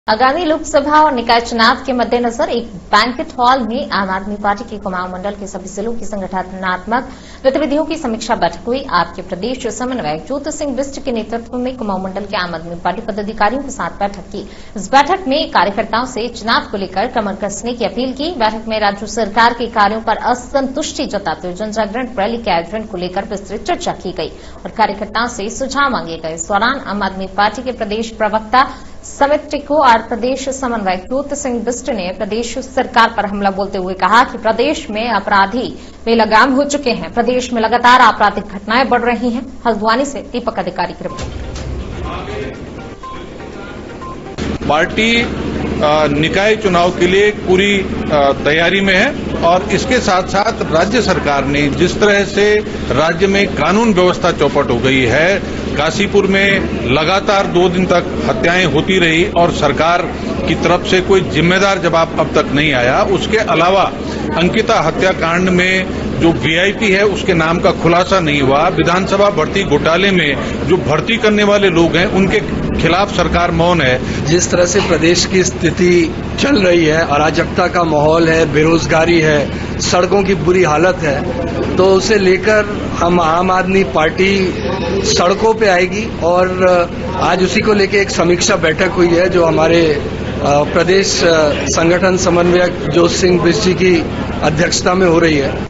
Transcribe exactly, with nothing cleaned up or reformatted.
आगामी लोकसभा और निकाय चुनाव के मद्देनजर एक बैंकेट हॉल में आम आदमी पार्टी के कुमाऊं मंडल के सभी जिलों की संगठनात्मक गतिविधियों की समीक्षा बैठक हुई। आपके प्रदेश समन्वयक ज्योति सिंह बिष्ट के नेतृत्व में कुमाऊं मंडल के आम आदमी पार्टी पदाधिकारियों के साथ बैठक की। इस बैठक में कार्यकर्ताओं से चुनाव को लेकर कमर कसने की अपील की। बैठक में राज्य सरकार के कार्यों पर असंतुष्टि जताते हुए जन जागरण रैली के आयोजन को लेकर विस्तृत चर्चा की गई और कार्यकर्ताओं से सुझाव मांगे गए। इस दौरान आम आदमी पार्टी के प्रदेश प्रवक्ता समित टिक्को और प्रदेश समन्वयक ज्योति सिंह बिष्ट ने प्रदेश सरकार पर हमला बोलते हुए कहा कि प्रदेश में अपराधी बेलगाम हो चुके हैं। प्रदेश में लगातार आपराधिक घटनाएं बढ़ रही हैं। हल्द्वानी से दीपक अधिकारी की रिपोर्ट। पार्टी निकाय चुनाव के लिए पूरी तैयारी में है और इसके साथ साथ राज्य सरकार ने जिस तरह से राज्य में कानून व्यवस्था चौपट हो गई है, काशीपुर में लगातार दो दिन तक हत्याएं होती रही और सरकार की तरफ से कोई जिम्मेदार जवाब अब तक नहीं आया। उसके अलावा अंकिता हत्याकांड में जो वीआईपी है उसके नाम का खुलासा नहीं हुआ। विधानसभा भर्ती घोटाले में जो भर्ती करने वाले लोग हैं उनके खिलाफ सरकार मौन है। जिस तरह से प्रदेश की स्थिति चल रही है, अराजकता का माहौल है, बेरोजगारी है, सड़कों की बुरी हालत है, तो उसे लेकर हम आम आदमी पार्टी सड़कों पे आएगी और आज उसी को लेकर एक समीक्षा बैठक हुई है जो हमारे प्रदेश संगठन समन्वयक ज्योति सिंह बिष्ट जी की अध्यक्षता में हो रही है।